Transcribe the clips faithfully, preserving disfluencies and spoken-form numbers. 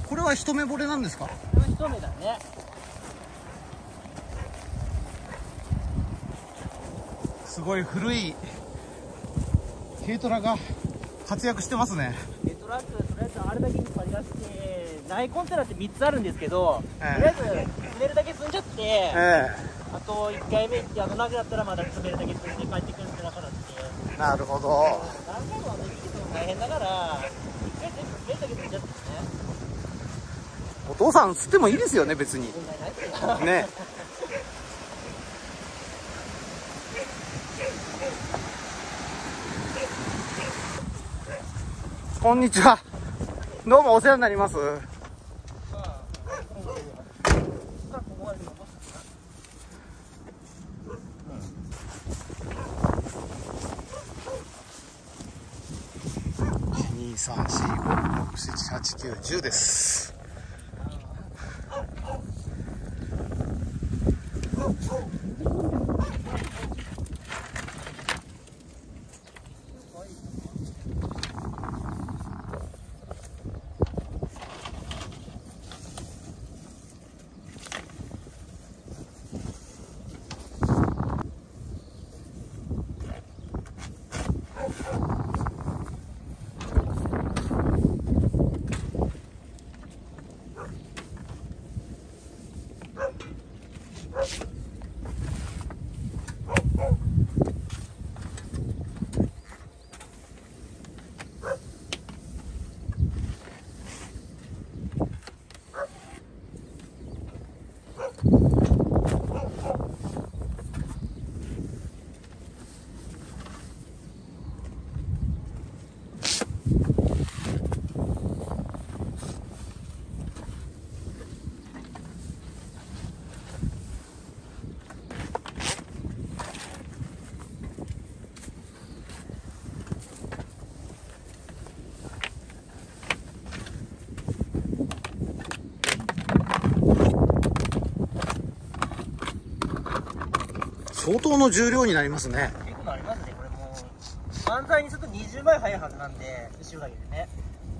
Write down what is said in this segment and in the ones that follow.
これは一目惚れなんですか？ 一目だね。 すごい古い軽トラが活躍してますね。 軽トラック、とりあえずあれだけに借り出して、内コンテナってみっつあるんですけど、 ええ、 とりあえず積めるだけ積んじゃって、 ええ、 あといっかいめ行って、あのなくなったらまだ積めるだけ積んで帰ってくるって中だって。 なるほど。 何回もあの行くの大変だから、いっかい全部積めるだけ積んじゃってね。 お父さん吸ってもいいですよね、別に。 問題ないですよね。こんにちは。どうもお世話になります。に、さん、よん、ご、ろく、なな、はち、きゅう、じゅうです。相当の重量になりますね。 結構なりますね、これもう。万歳にするとにじゅうまい速いはずなんで、後ろだけでね。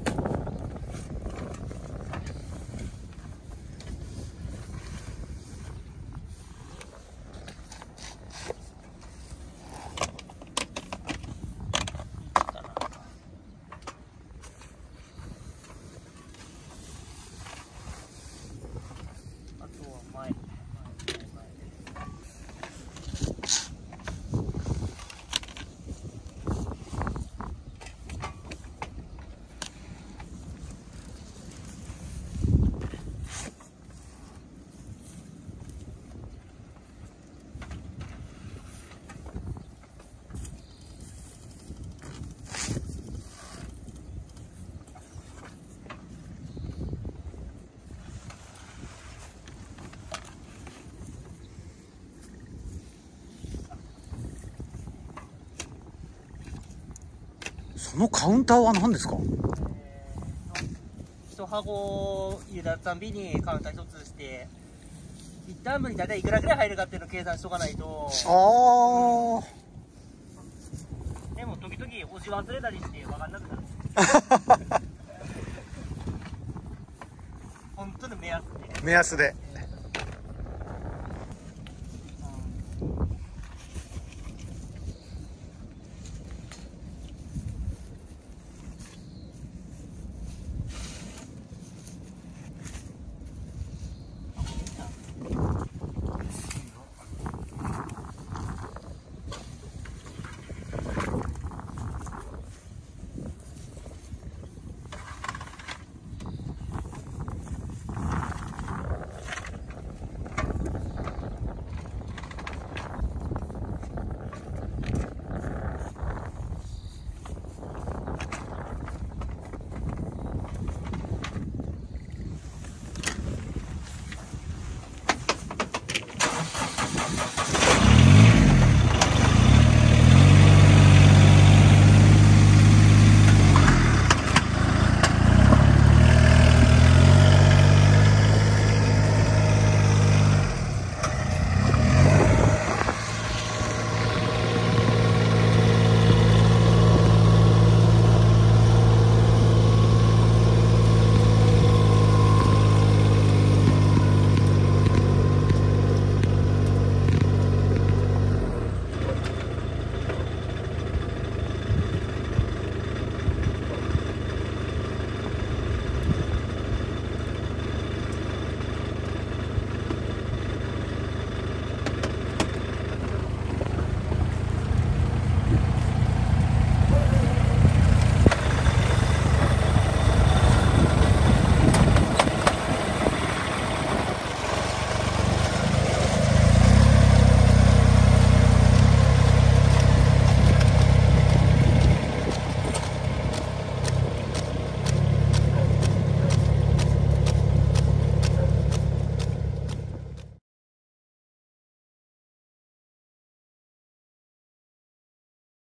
あとは前。 そのカウンターは何ですか？ 一箱入れたたんびにカウンター一つして、一旦分に大体いくらぐらい入るかっていうのを計算しとかないと。 ああ。 でも時々押し忘れたりして分かんなくなる。本当の目安で。 目安で。